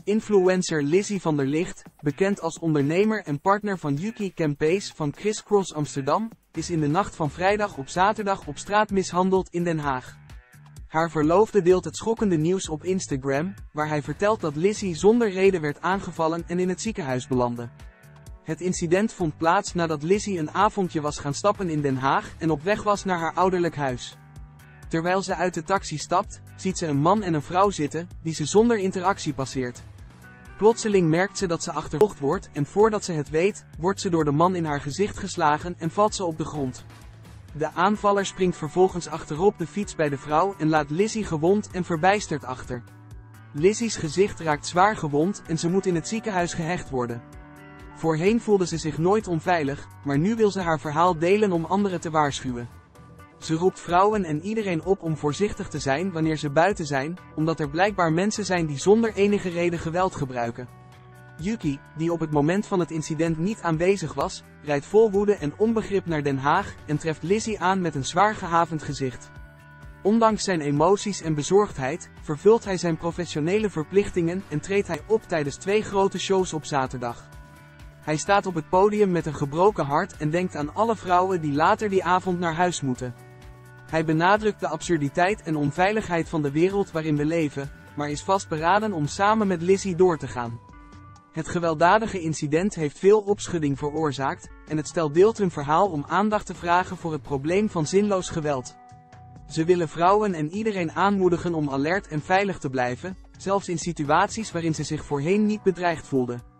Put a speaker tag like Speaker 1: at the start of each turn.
Speaker 1: Influencer Lizzie van der Licht, bekend als ondernemer en partner van Yuki Campace van Criss Cross Amsterdam, is in de nacht van vrijdag op zaterdag op straat mishandeld in Den Haag. Haar verloofde deelt het schokkende nieuws op Instagram, waar hij vertelt dat Lizzie zonder reden werd aangevallen en in het ziekenhuis belandde. Het incident vond plaats nadat Lizzie een avondje was gaan stappen in Den Haag en op weg was naar haar ouderlijk huis. Terwijl ze uit de taxi stapt, ziet ze een man en een vrouw zitten, die ze zonder interactie passeert. Plotseling merkt ze dat ze achtervolgd wordt en voordat ze het weet, wordt ze door de man in haar gezicht geslagen en valt ze op de grond. De aanvaller springt vervolgens achterop de fiets bij de vrouw en laat Lizzie gewond en verbijsterd achter. Lizzie's gezicht raakt zwaar gewond en ze moet in het ziekenhuis gehecht worden. Voorheen voelde ze zich nooit onveilig, maar nu wil ze haar verhaal delen om anderen te waarschuwen. Ze roept vrouwen en iedereen op om voorzichtig te zijn wanneer ze buiten zijn, omdat er blijkbaar mensen zijn die zonder enige reden geweld gebruiken. Yuki, die op het moment van het incident niet aanwezig was, rijdt vol woede en onbegrip naar Den Haag en treft Lizzie aan met een zwaar gehavend gezicht. Ondanks zijn emoties en bezorgdheid, vervult hij zijn professionele verplichtingen en treedt hij op tijdens 2 grote shows op zaterdag. Hij staat op het podium met een gebroken hart en denkt aan alle vrouwen die later die avond naar huis moeten. Hij benadrukt de absurditeit en onveiligheid van de wereld waarin we leven, maar is vastberaden om samen met Lizzie door te gaan. Het gewelddadige incident heeft veel opschudding veroorzaakt, en het stel deelt hun verhaal om aandacht te vragen voor het probleem van zinloos geweld. Ze willen vrouwen en iedereen aanmoedigen om alert en veilig te blijven, zelfs in situaties waarin ze zich voorheen niet bedreigd voelden.